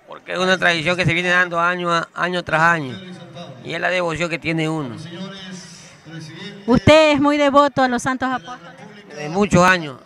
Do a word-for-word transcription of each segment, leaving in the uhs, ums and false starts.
porque es una tradición que se viene dando año, a, año tras año, y es la devoción que tiene uno, ¿Usted es muy devoto a los santos apóstoles? de muchos años.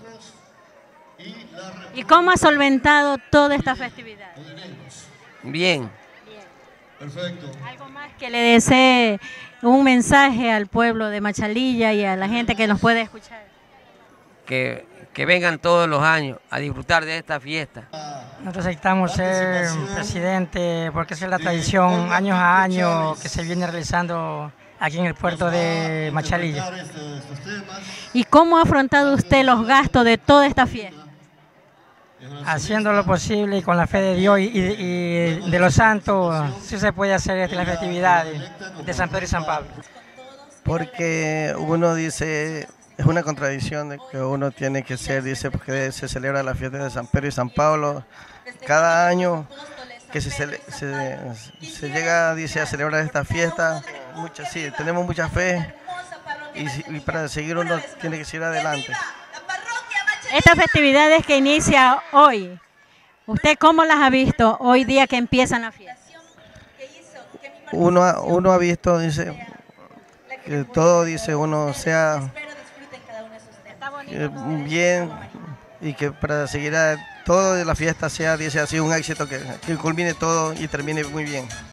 ¿Y cómo ha solventado toda esta festividad? Bien, Algo más que le desee un mensaje al pueblo de Machalilla y a la gente que nos puede escuchar. que, que vengan todos los años a disfrutar de esta fiesta. Nosotros aceptamos ser presidente porque esa es la tradición años a año que se viene realizando aquí en el puerto de Machalilla. ¿Y cómo ha afrontado usted los gastos de toda esta fiesta? Haciendo lo posible y con la fe de Dios y, y- y de los santos, sí se puede hacer las festividades de San Pedro y San Pablo. Porque uno dice, es una contradicción de que uno tiene que ser, dice, porque se celebra la fiesta de San Pedro y San Pablo cada año que se, cele- se, se llega, dice, a celebrar esta fiesta. Mucha, sí, tenemos mucha fe y, si- y para seguir uno tiene que seguir adelante. Estas festividades que inicia hoy, ¿usted cómo las ha visto hoy día que empiezan la fiesta? Uno, ha- uno ha visto, dice, que todo, dice, uno sea eh, bien y que para seguir a, todo de la fiesta sea, dice así, un éxito, que, que culmine todo y termine muy bien.